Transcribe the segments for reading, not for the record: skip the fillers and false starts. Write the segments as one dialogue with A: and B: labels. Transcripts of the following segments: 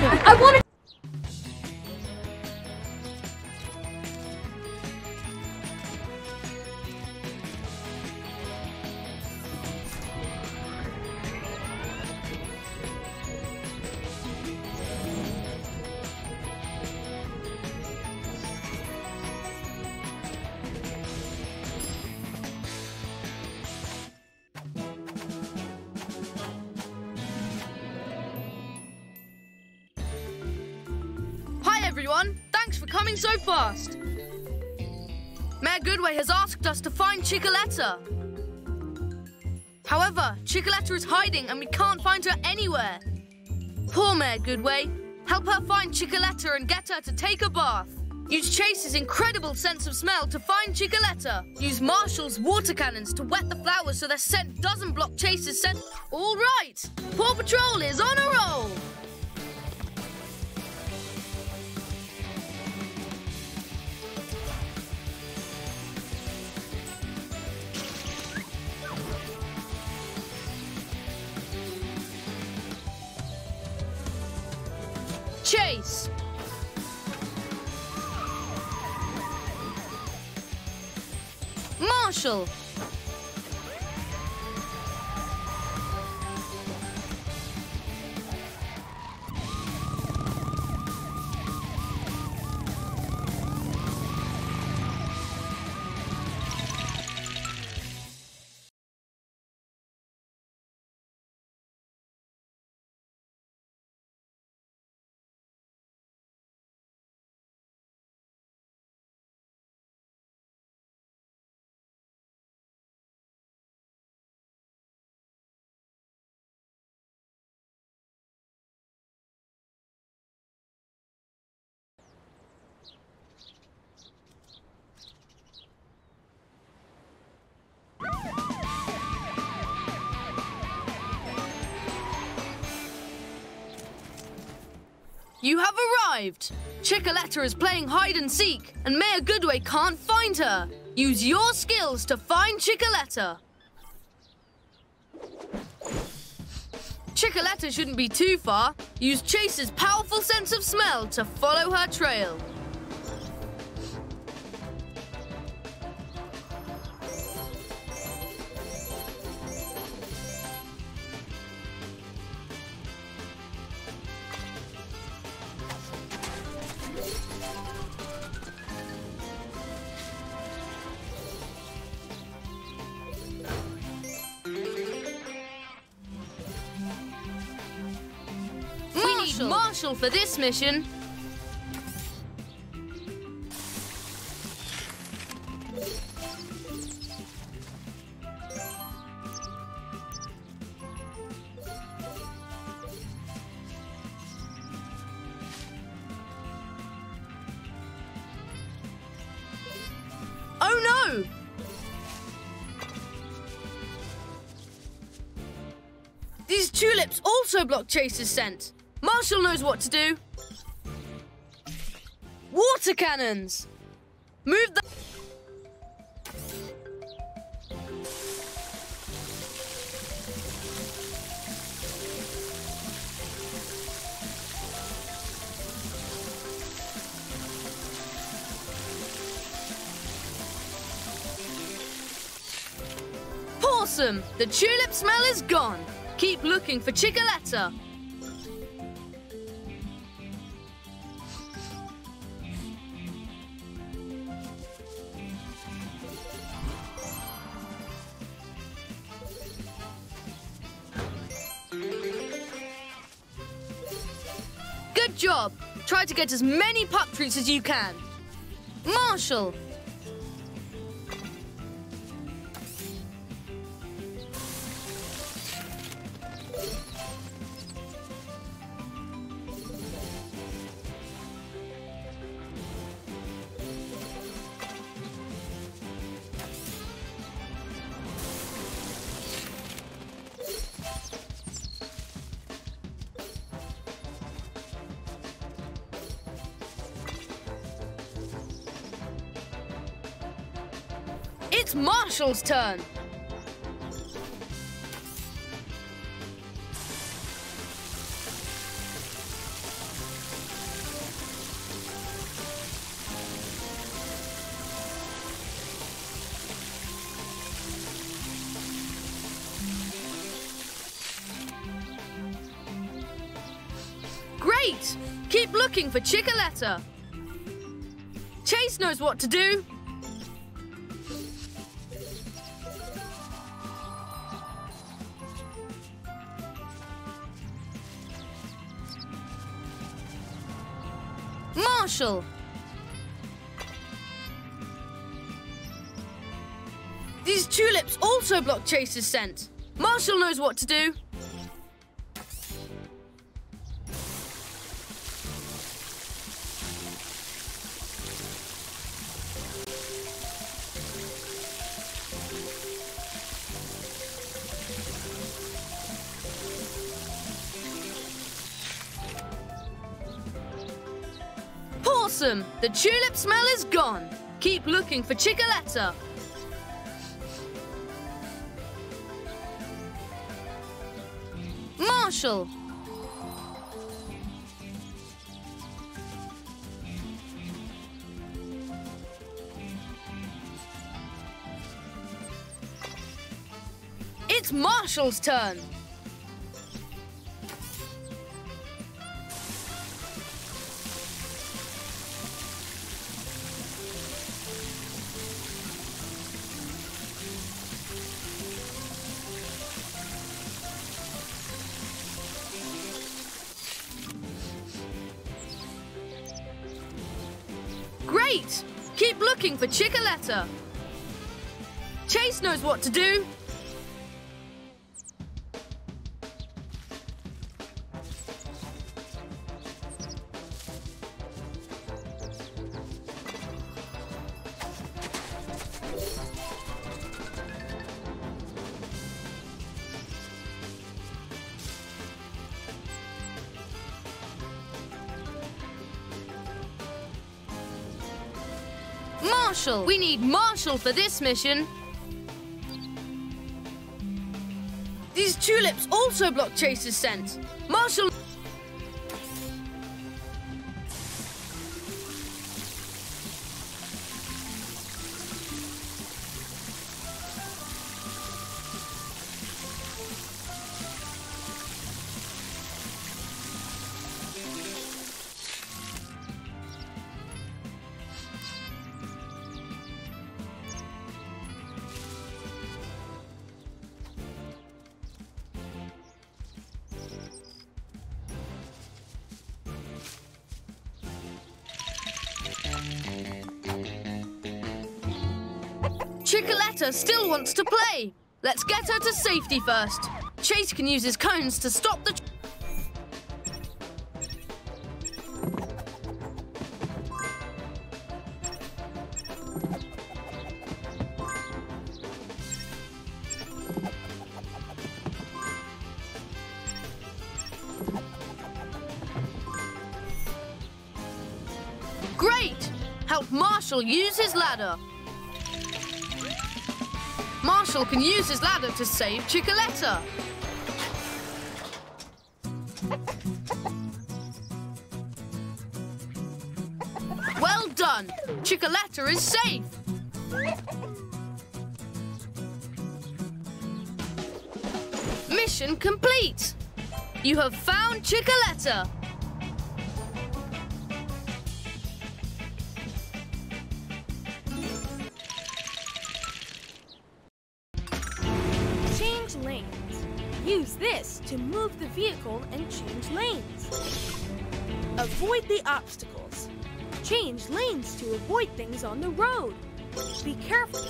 A: I want to...
B: Everyone, thanks for coming so fast. Mayor Goodway has asked us to find Chickaletta. However, Chickaletta is hiding and we can't find her anywhere. Poor Mayor Goodway. Help her find Chickaletta and get her to take a bath. Use Chase's incredible sense of smell to find Chickaletta. Use Marshall's water cannons to wet the flowers so their scent doesn't block Chase's scent. All right, Paw Patrol is on a roll. Chase! Marshall! You have arrived! Chickaletta is playing hide and seek, and Mayor Goodway can't find her. Use your skills to find Chickaletta. Chickaletta shouldn't be too far. Use Chase's powerful sense of smell to follow her trail. Marshall for this mission. Oh no! These tulips also block Chase's scent. Marshall knows what to do. Water cannons! Move the... Awesome! The tulip smell is gone. Keep looking for Chickaletta. Good job! Try to get as many pup treats as you can. Marshall! It's Marshall's turn. Great! Keep looking for Chickaletta. Chase knows what to do. Marshall. These tulips also block Chase's scent. Marshall knows what to do. Awesome! The tulip smell is gone. Keep looking for Chickaletta. Marshall. It's Marshall's turn. Great! Keep looking for Chickaletta. Chase knows what to do. Marshall! We need Marshall for this mission. These tulips also block Chase's scent. Marshall... Chickaletta still wants to play. Let's get her to safety first. Chase can use his cones to stop the... Great! Help Marshall use his ladder. Marshall can use his ladder to save Chickaletta. Well done! Chickaletta is safe. Mission complete. You have found Chickaletta.
A: Lanes. Use this to move the vehicle and change lanes. Avoid the obstacles. Change lanes to avoid things on the road. Be careful.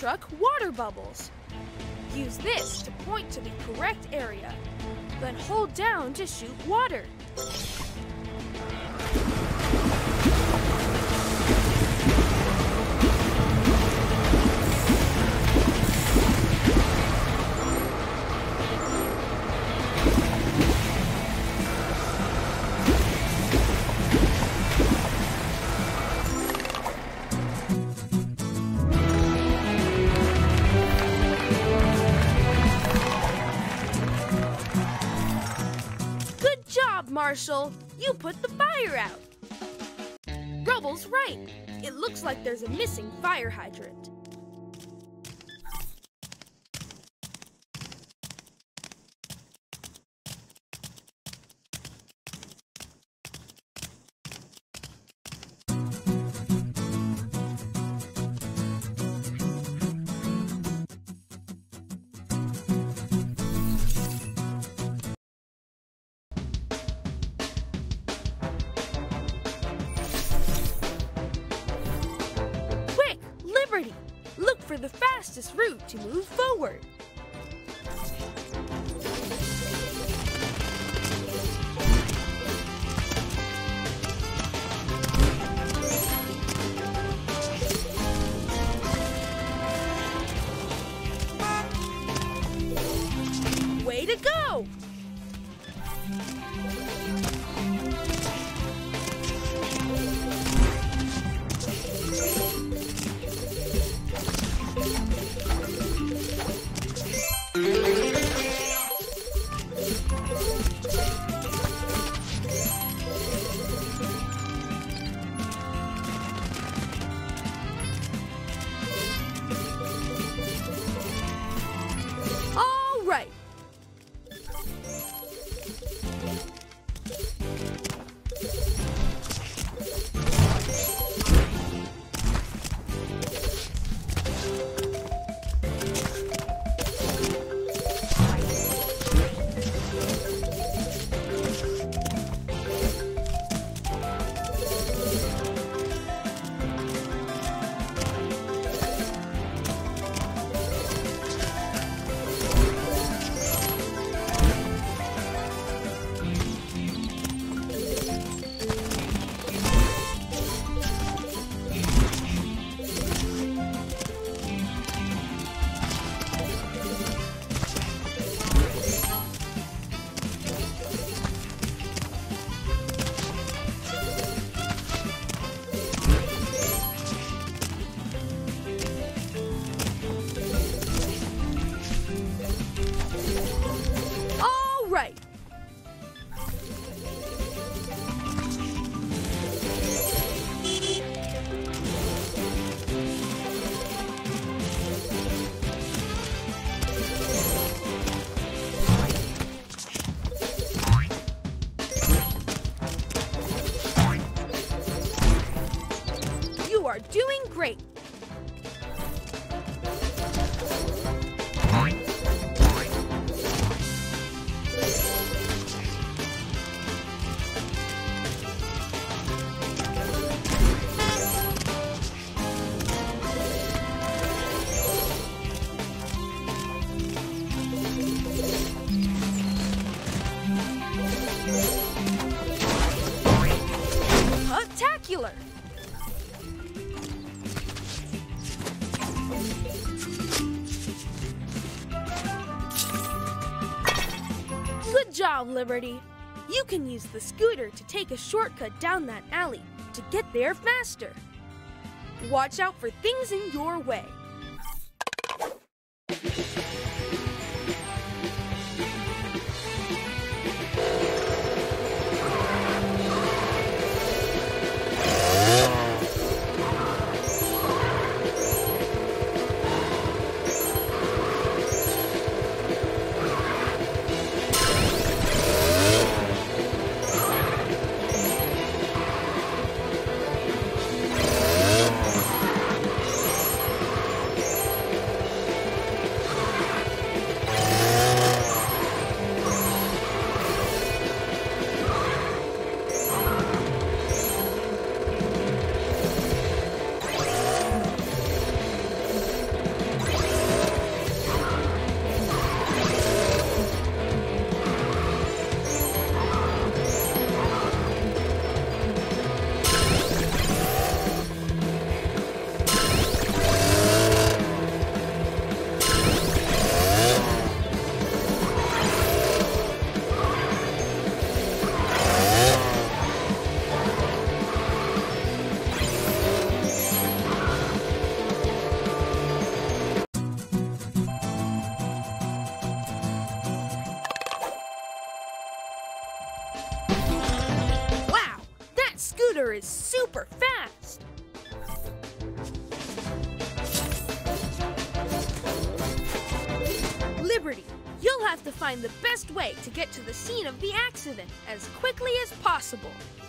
A: truck water bubbles. Use this to point to the correct area. Then hold down to shoot water. Marshall, you put the fire out. Rubble's right. It looks like there's a missing fire hydrant. Look for the fastest route to move forward. Way to go! All right. You are doing great. Spectacular! Good job, Liberty. You can use the scooter to take a shortcut down that alley to get there faster. Watch out for things in your way. scooter is super fast. Liberty, you'll have to find the best way to get to the scene of the accident as quickly as possible.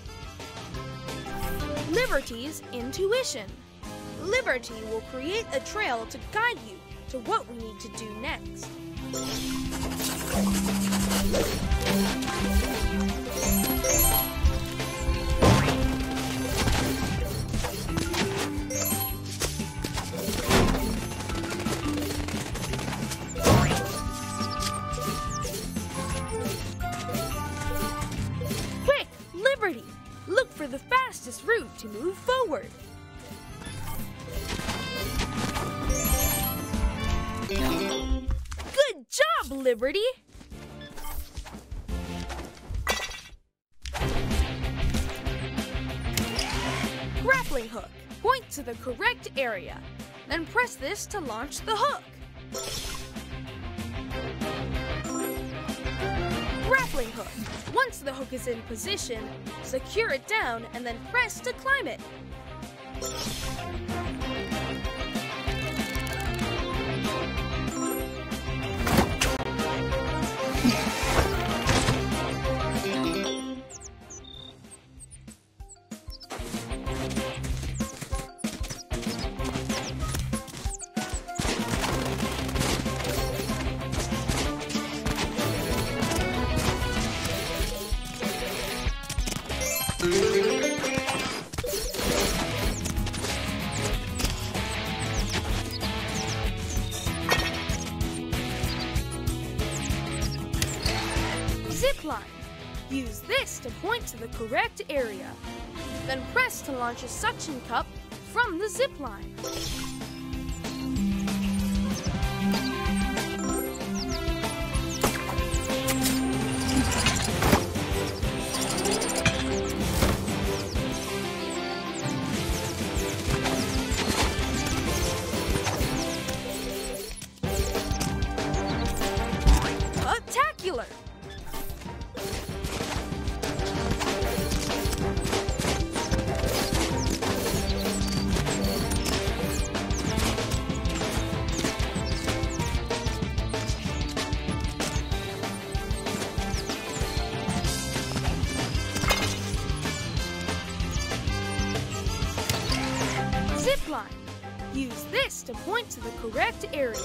A: Liberty's intuition. Liberty will create a trail to guide you to what we need to do next. Quick, Liberty! Look for the fastest route to move forward. Good job, Liberty! Grappling hook. Point to the correct area. Then press this to launch the hook. Grappling hook. Once the hook is in position, secure it down and then press to climb it. Zipline. Use this to point to the correct area. Then press to launch a suction cup from the zipline. Spectacular! Zipline. Use this to point to the correct area.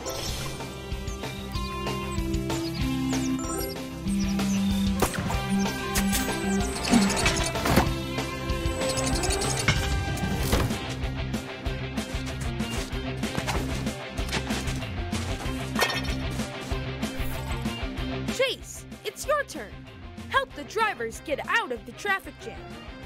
A: Chase, it's your turn. Help the drivers get out of the traffic jam.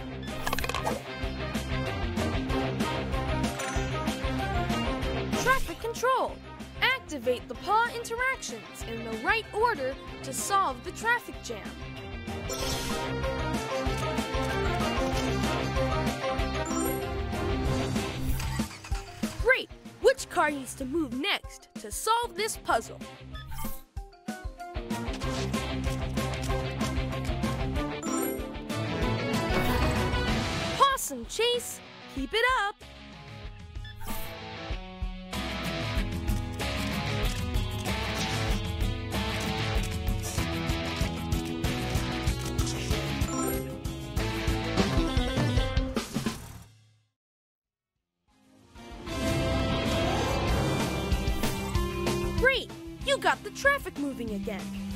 A: Traffic control. Activate the paw interactions in the right order to solve the traffic jam. Great! Which car needs to move next to solve this puzzle? Awesome, Chase! Keep it up! Great! You got the traffic moving again.